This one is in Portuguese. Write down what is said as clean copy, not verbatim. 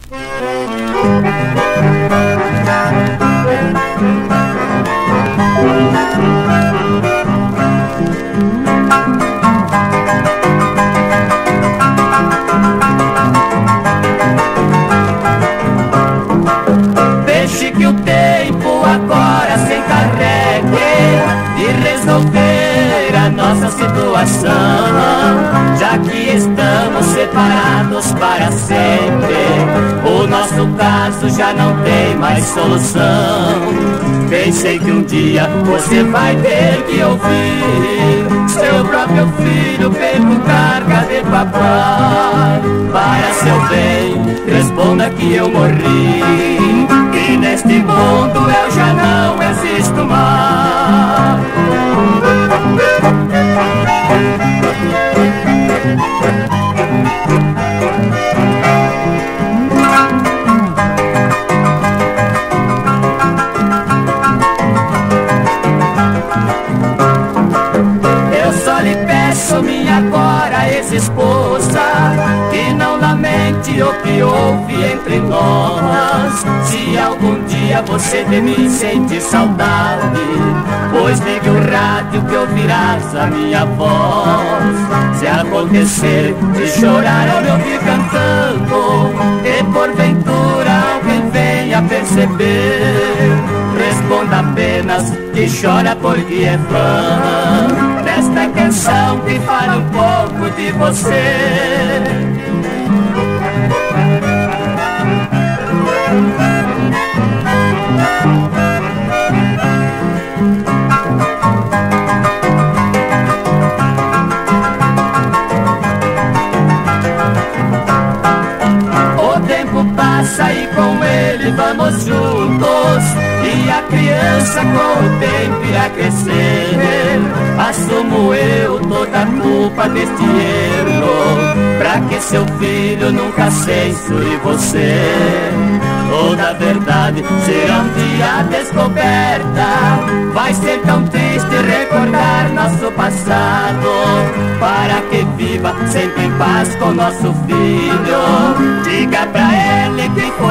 Deixe que o tempo agora se encarregue de resolver a nossa situação, já que estamos separados para sempre. O nosso caso já não tem mais solução. Pensei que um dia você vai ter que ouvir seu próprio filho perguntar: cadê papai? Para seu bem, responda que eu morri, e neste mundo eu já não existo mais. Eu só lhe peço, minha agora ex-esposa, que não lamente o que houve entre nós. Se algum dia você de mim sentir saudade, pois ligue o rádio que ouvirás a minha voz. Se acontecer de chorar ao me ouvir cantando, e porventura alguém venha perceber, responda apenas que chora porque é fã desta canção que fala um pouco de você. O tempo passa e com ele vamos juntos, e a criança com o tempo irá crescer. Assumo eu toda a culpa deste erro, pra que seu filho nunca censure você. Toda a verdade será um dia descoberta. Vai ser tão triste recordar nosso passado, para que viva sempre em paz com nosso filho. Diga pra ele que foi